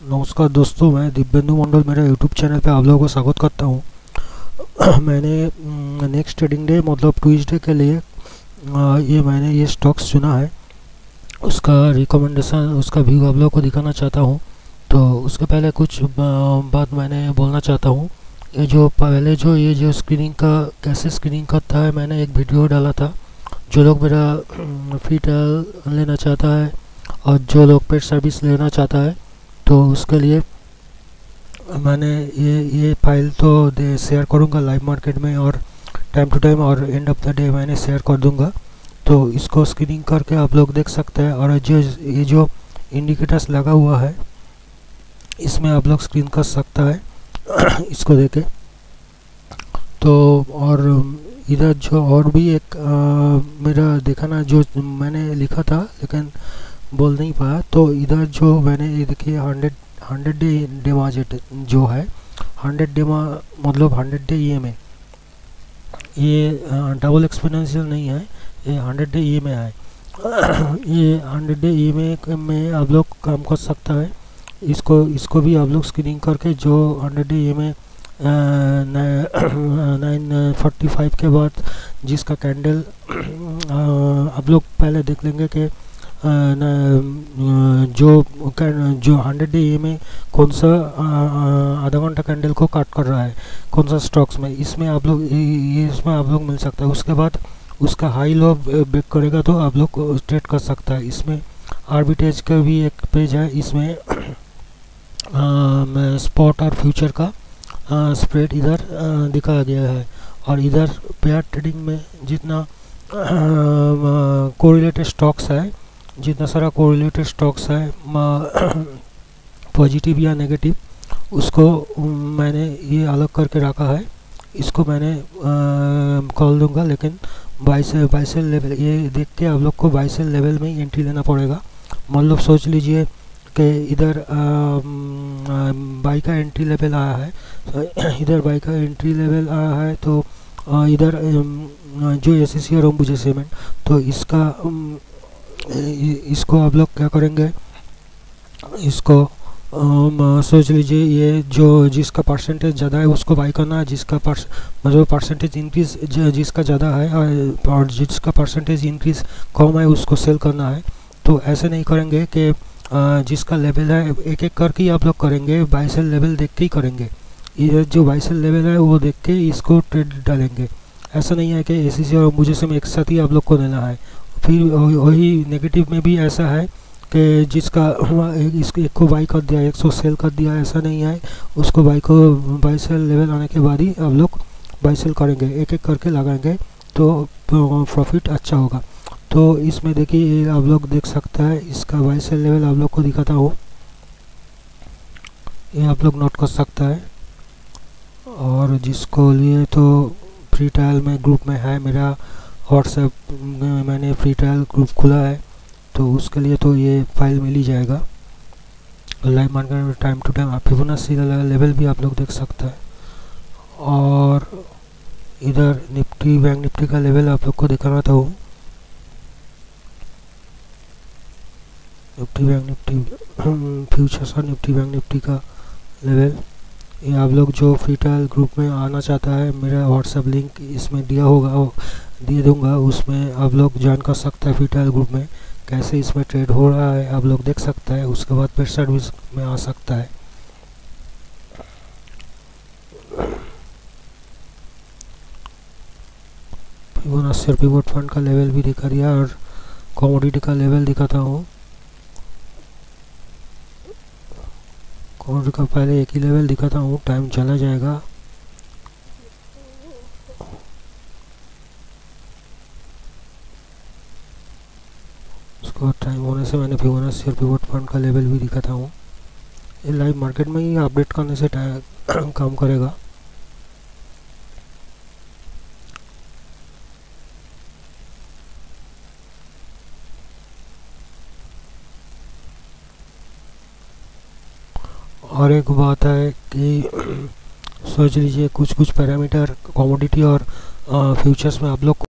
नमस्कार दोस्तों, मैं दिव्येंदु मंडल मेरे यूट्यूब चैनल पे आप लोगों को स्वागत करता हूँ। मैंने नेक्स्ट ट्रेडिंग डे मतलब ट्यूसडे के लिए मैंने ये स्टॉक्स चुना है। उसका रिकमेंडेशन, उसका व्यू आप लोगों को दिखाना चाहता हूँ। तो उसके पहले कुछ बात मैंने बोलना चाहता हूँ। ये जो स्क्रीनिंग का कैसे स्क्रीनिंग करता है, मैंने एक वीडियो डाला था। जो लोग मेरा फ्री ट्रायल लेना चाहता है और जो लोग पेड सर्विस लेना चाहता है, तो उसके लिए मैंने ये फाइल तो शेयर करूँगा लाइव मार्केट में, और टाइम टू टाइम और एंड ऑफ द डे मैंने शेयर कर दूँगा। तो इसको स्क्रीनिंग करके आप लोग देख सकते हैं। और ये जो इंडिकेटर्स लगा हुआ है, इसमें आप लोग स्क्रीन कर सकता है इसको देखे। तो और इधर जो और भी एक मेरा देखा ना, जो मैंने लिखा था लेकिन बोल नहीं पाया। तो इधर जो मैंने ये देखिए 100 डे डिपॉजिट जो है, 100 डे मतलब 100 डे EMA, ये डबल एक्सपोनेंशियल नहीं है, ये 100 डे EMA है। ये 100 डे EMA में आप लोग काम कर सकता है। इसको भी आप लोग स्क्रीनिंग करके जो 100 डे EMA 9:45 के बाद जिसका कैंडल आप लोग पहले देख लेंगे कि जो 100 डे EMA कौन सा आधा घंटा कैंडल को काट कर रहा है, कौन सा स्टॉक्स में, इसमें आप लोग इसमें आप लोग मिल सकता है। उसके बाद उसका हाई लो ब्रेक करेगा तो आप लोग ट्रेड कर सकता है। इसमें आर्बिट्रेज का भी एक पेज है, इसमें स्पॉट और फ्यूचर का स्प्रेड इधर दिखाया गया है। और इधर पेयर ट्रेडिंग में जितना कोरिलेटेड स्टॉक्स है, जितना सारा कोरिलेटेड स्टॉक्स है पॉजिटिव या नेगेटिव, उसको मैंने ये अलग करके रखा है। इसको मैंने कॉल दूंगा, लेकिन बाई सेल लेवल ये देख के आप लोग को बाई सेल लेवल में ही एंट्री लेना पड़ेगा। मतलब सोच लीजिए कि इधर बाई का एंट्री लेवल आया है, इधर बाई का एंट्री लेवल आया है। तो इधर जो SCC और अंबुजा सीमेंट, तो इसको आप लोग क्या करेंगे, इसको सोच लीजिए ये जो जिसका परसेंटेज ज़्यादा है उसको बाई करना है, जिसका मतलब परसेंटेज इंक्रीज जिसका ज़्यादा है और जिसका परसेंटेज इंक्रीज कम है उसको सेल करना है। तो ऐसे नहीं करेंगे कि जिसका लेवल है एक एक करके आप लोग करेंगे, बाई सेल लेवल देख के ही करेंगे। ये जो बाई सेल लेवल है वो देख के इसको ट्रेड डालेंगे। ऐसा नहीं है कि SCC और अंबुजा से एक साथ ही आप लोग को लेना है। फिर वही नेगेटिव में भी ऐसा है कि जिसका इसको एक को बाई कर दिया, 100 सेल कर दिया, ऐसा नहीं है। उसको बाई सेल लेवल आने के बाद ही आप लोग बाई सेल करेंगे, एक एक करके लगाएंगे तो प्रॉफिट अच्छा होगा। तो इसमें देखिए आप लोग देख सकते हैं, इसका बाई सेल लेवल आप लोग को दिखाता हूँ, ये आप लोग नोट कर सकता है। और जिसको लिए तो फ्री ट्रायल में ग्रुप में है, मेरा व्हाट्सएप में मैंने फ्री ट्रायल ग्रुप खुला है, तो उसके लिए तो ये फाइल मिल ही जाएगा। लाइव मार्केट में टाइम टू टाइम आप फिबोनाची लेवल भी आप लोग देख सकते हैं। और इधर निफ्टी बैंक निफ्टी का लेवल आप लोग को दिखाना था, निफ्टी बैंक निफ्टी फ्यूचर्स और निफ्टी बैंक निफ्टी का लेवल। ये आप लोग जो फ्री ट्रायल ग्रुप में आना चाहता है, मेरा व्हाट्सएप लिंक इसमें दिया होगा, दे दूंगा, उसमें आप लोग ज्वाइन कर सकते हैं। फ्री ट्रायल ग्रुप में कैसे इसमें ट्रेड हो रहा है आप लोग देख सकते हैं। उसके बाद पेड सर्विस में आ सकता है। फिबोनाची और पिवट फंड का लेवल भी दिखा दिया, और कमोडिटी का लेवल दिखाता हूँ। कमोडिटी का पहले एक ही लेवल दिखाता हूँ, टाइम चला जाएगा। उसको टाइम होने से मैंने फिबोनाची और पिवट फंड का लेवल भी दिखाता हूँ। ये लाइव मार्केट में ही अपडेट करने से काम करेगा। और एक बात है कि सोच लीजिए कुछ पैरामीटर कमोडिटी और फ्यूचर्स में आप लोग